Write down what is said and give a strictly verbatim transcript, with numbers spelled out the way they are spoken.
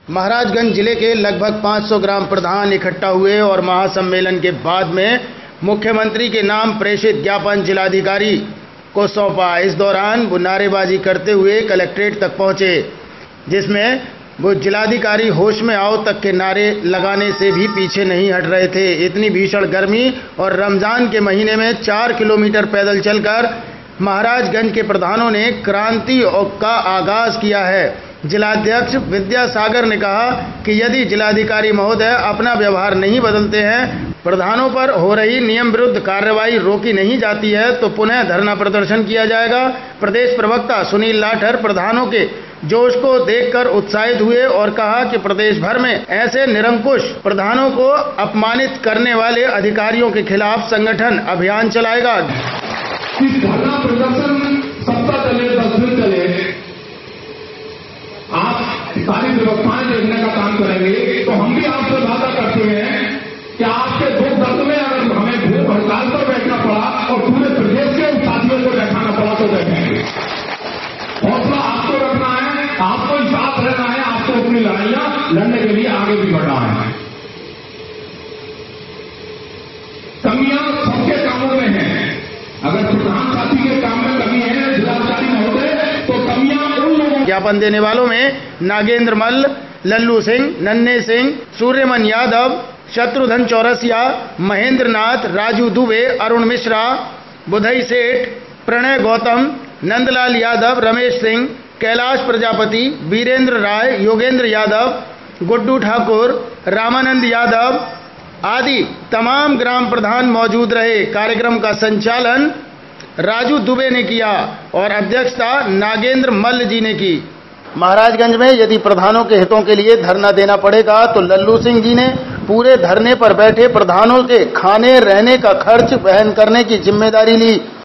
महाराजगंज जिले के लगभग पाँच सौ ग्राम प्रधान इकट्ठा हुए और महासम्मेलन के बाद में मुख्यमंत्री के नाम प्रेषित ज्ञापन जिलाधिकारी को सौंपा। इस दौरान वो नारेबाजी करते हुए कलेक्ट्रेट तक पहुंचे, जिसमें वो जिलाधिकारी होश में आओ तक के नारे लगाने से भी पीछे नहीं हट रहे थे। इतनी भीषण गर्मी और रमजान के महीने में चार किलोमीटर पैदल चलकर महाराजगंज के प्रधानों ने क्रांति का आगाज किया है। जिलाध्यक्ष विद्यासागर ने कहा कि यदि जिलाधिकारी महोदय अपना व्यवहार नहीं बदलते हैं, प्रधानों पर हो रही नियम विरुद्ध कार्रवाई रोकी नहीं जाती है, तो पुनः धरना प्रदर्शन किया जाएगा। प्रदेश प्रवक्ता सुनील लाठर प्रधानों के जोश को देखकर उत्साहित हुए और कहा कि प्रदेश भर में ऐसे निरंकुश प्रधानों को अपमानित करने वाले अधिकारियों के खिलाफ संगठन अभियान चलाएगा। धरना प्रदर्शन सप्ताह चले, दस दिन चले, आप सारी व्यवस्थाएं देखने का काम करेंगे, तो हम भी आपसे वादा करते हैं कि आपके दुख दर्द में अगर हमें भूख हड़ताल पर बैठना पड़ा और पूरे प्रदेश के साथियों को बैठाना पड़ा तो बैठेंगे। हौसला आपको रखना है, आपको साथ रहना है, आपको अपनी लड़ाइयां लड़ने के लिए आगे भी बढ़ना है। कमियां सबके कामों में हैं। अगर प्रधान साथी के काम में कमी है जिलाधिकारी महोदय, तो कमियां उन लोगों। ज्ञापन देने वालों में नागेंद्र मल्ल, लल्लू सिंह, नन्हे सिंह, सूर्यमन यादव, शत्रुघ्न चौरसिया, महेंद्र नाथ, राजू दुबे, अरुण मिश्रा, बुधई सेठ, प्रणय गौतम, नंदलाल यादव, रमेश सिंह, कैलाश प्रजापति, वीरेंद्र राय, योगेंद्र यादव, गुड्डू ठाकुर, रामानंद यादव आदि तमाम ग्राम प्रधान मौजूद रहे। कार्यक्रम का संचालन राजू दुबे ने किया और अध्यक्षता नागेंद्र मल्ल जी ने की। महाराजगंज में यदि प्रधानों के हितों के लिए धरना देना पड़ेगा तो लल्लू सिंह जी ने पूरे धरने पर बैठे प्रधानों के खाने रहने का खर्च वहन करने की जिम्मेदारी ली।